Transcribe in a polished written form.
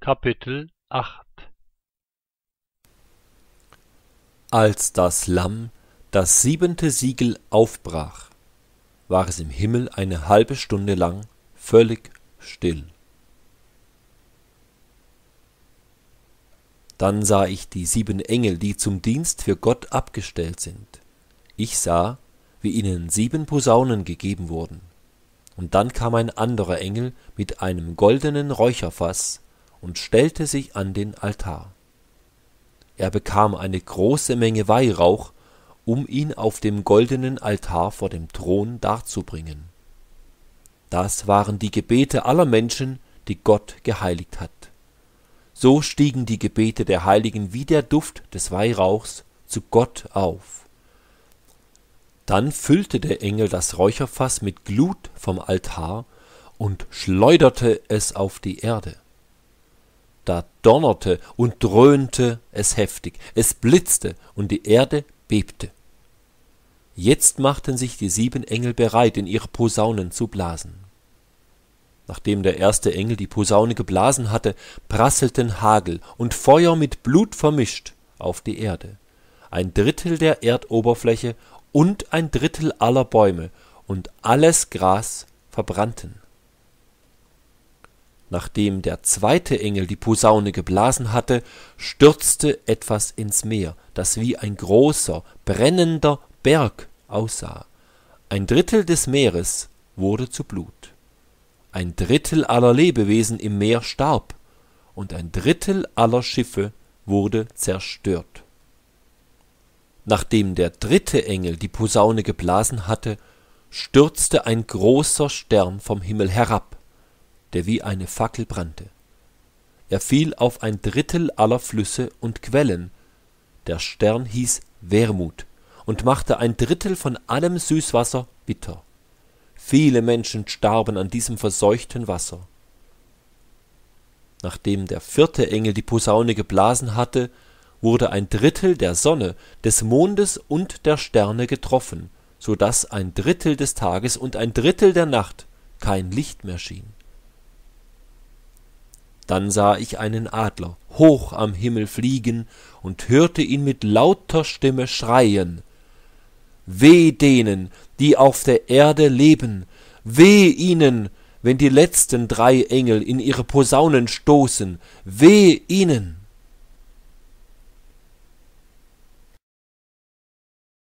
Kapitel 8. Als das Lamm das 7. Siegel aufbrach, war es im Himmel eine halbe Stunde lang völlig still. Dann sah ich die 7 Engel, die zum Dienst für Gott abgestellt sind. Ich sah, wie ihnen 7 Posaunen gegeben wurden. Und dann kam ein anderer Engel mit einem goldenen Räucherfass und stellte sich an den Altar. Er bekam eine große Menge Weihrauch, um ihn auf dem goldenen Altar vor dem Thron darzubringen. Das waren die Gebete aller Menschen, die Gott geheiligt hat. So stiegen die Gebete der Heiligen wie der Duft des Weihrauchs zu Gott auf. Dann füllte der Engel das Räucherfass mit Glut vom Altar und schleuderte es auf die Erde. Da donnerte und dröhnte es heftig, es blitzte und die Erde bebte. Jetzt machten sich die 7 Engel bereit, in ihre Posaunen zu blasen. Nachdem der erste Engel die Posaune geblasen hatte, prasselten Hagel und Feuer mit Blut vermischt auf die Erde. 1/3 der Erdoberfläche und 1/3 aller Bäume und alles Gras verbrannten. Nachdem der zweite Engel die Posaune geblasen hatte, stürzte etwas ins Meer, das wie ein großer, brennender Berg aussah. 1/3 des Meeres wurde zu Blut. 1/3 aller Lebewesen im Meer starb und 1/3 aller Schiffe wurde zerstört. Nachdem der 3. Engel die Posaune geblasen hatte, stürzte ein großer Stern vom Himmel herab, der wie eine Fackel brannte. Er fiel auf 1/3 aller Flüsse und Quellen. Der Stern hieß Wermut und machte 1/3 von allem Süßwasser bitter. Viele Menschen starben an diesem verseuchten Wasser. Nachdem der 4. Engel die Posaune geblasen hatte, wurde 1/3 der Sonne, des Mondes und der Sterne getroffen, so dass 1/3 des Tages und 1/3 der Nacht kein Licht mehr schien. Dann sah ich einen Adler hoch am Himmel fliegen und hörte ihn mit lauter Stimme schreien: Weh denen, die auf der Erde leben, weh ihnen, wenn die letzten 3 Engel in ihre Posaunen stoßen, weh ihnen!